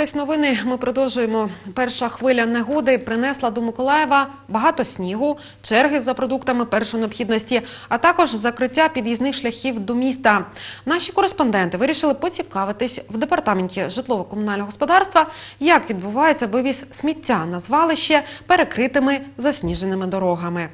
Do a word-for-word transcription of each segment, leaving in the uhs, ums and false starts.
дивитесь новини. Ми продовжуємо. Перша хвиля негоди принесла до Миколаєва багато снігу, черги за продуктами першої необхідності, а також закриття під'їзних шляхів до міста. Наші кореспонденти вирішили поцікавитись в департаменті житлово-комунального господарства, як відбувається вивіз сміття на звалище перекритими засніженими дорогами.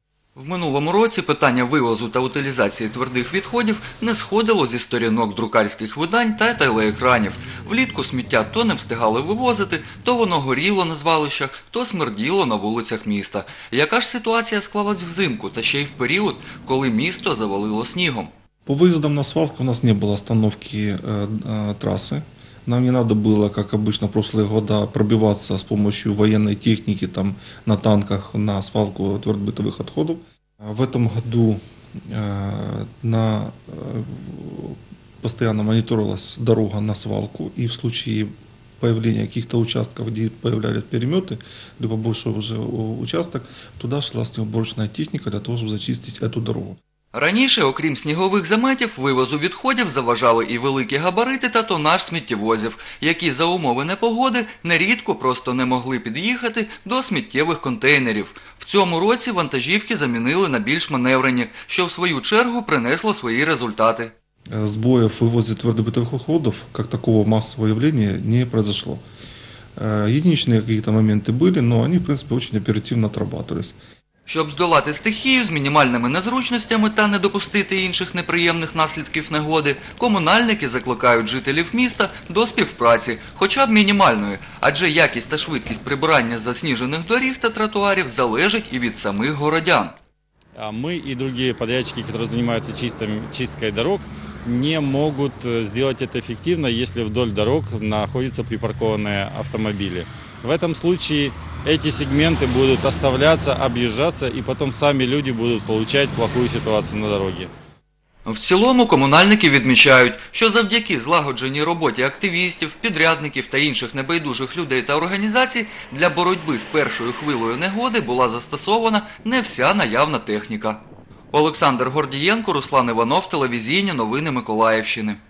В минулому році питання вивозу та утилізації твердих відходів не сходило зі сторінок друкарських видань та телеекранів. Влітку сміття то не встигали вивозити, то воно горіло на звалищах, то смерділо на вулицях міста. Яка ж ситуація склалась взимку, та ще й в період, коли місто завалило снігом? По выездам на свалку у нас не было остановки э, э, трассы. Нам не надо было, как обычно в прошлые годы, пробиваться с помощью военной техники там, на танках на свалку твердобытовых отходов. В этом году э, на, э, постоянно мониторилась дорога на свалку, и в случае появления каких-то участков, где появлялись переметы, либо больше уже участок, туда шла снегоуборочная техника для того, чтобы зачистить эту дорогу. Раніше, окрім снігових заметів, вивозу відходів заважали і великі габарити та тонаж сміттєвозів, які за умови непогоди нерідко просто не могли під'їхати до сміттєвих контейнерів. В цьому році вантажівки замінили на більш маневрені, що в свою чергу принесло свої результати. Сбоев в вывозе твердобытовых отходов, как такого массового явления, не произошло. Единичные какие-то моменты были, но они, в принципе, очень оперативно отрабатывались. Щоб здолати стихію з мінімальними незручностями та не допустити інших неприємних наслідків негоди, комунальники закликають жителів міста до співпраці, хоча б мінімальної, адже якість та швидкість прибирання засніжених доріг та тротуарів залежить і від самих городян. Мы и другие подрядчики, которые занимаются чисткой дорог, не могут сделать это эффективно, если вдоль дорог находятся припаркованные автомобили. В этом случае эти сегменты будут оставляться, объезжаться, и потом сами люди будут получать плохую ситуацию на дороге. В цілому комунальники відмічають, що завдяки злагодженій роботі активістів, підрядників та інших небайдужих людей та організацій для боротьби з першою хвилею негоди була застосована не вся наявна техніка. Олександр Гордієнко, Руслан Іванов, телевізійні новини Миколаївщини.